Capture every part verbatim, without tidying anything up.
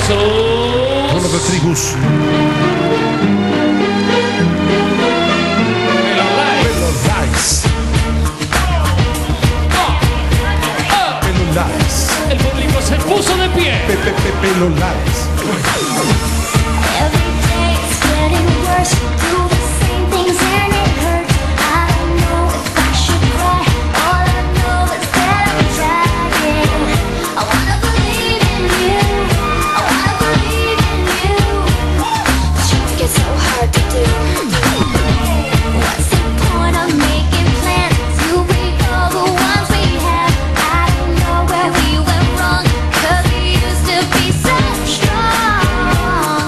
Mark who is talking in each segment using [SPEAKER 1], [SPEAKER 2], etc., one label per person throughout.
[SPEAKER 1] Duelo de tribus. Pelo Lice. Pelo Lice.
[SPEAKER 2] El público se puso de pie.
[SPEAKER 1] Pepe Pepe Pelo Lice.
[SPEAKER 3] Every day it's getting worse. Do the same things and it hurts. I don't know if I should cry. All I know is that I'm trying. I wanna believe in you. I wanna believe in you. But you make it so hard to do. What's the point of making plans? You recall the ones we had. I don't know where we went wrong, 'cause we used to be so strong.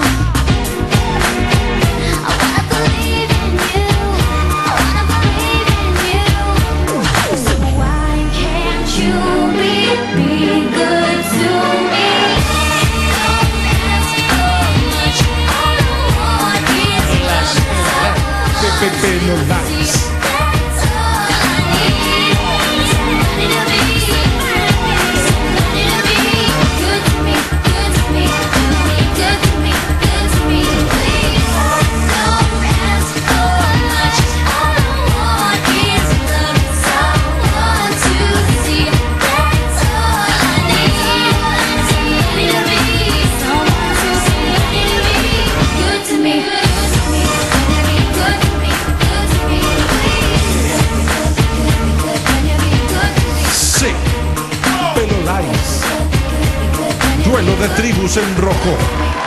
[SPEAKER 3] I wanna believe in you. I wanna believe in you. So why can't you be, be good to me? Don't ask for much. All I want is love.
[SPEAKER 1] Pepe Pelo Lice.
[SPEAKER 3] That's all I need. Somebody to be, somebody to be good to me, good to me, good to me, good to me. Please don't ask for much. All I want is love. Someone to see. That's all I need. Somebody to be, someone to see. Somebody to be good to me, good to me, good to me, good to me. Please, can you be good to me?
[SPEAKER 1] Sí. Pelo Lice. Duelo de tribus en rojo.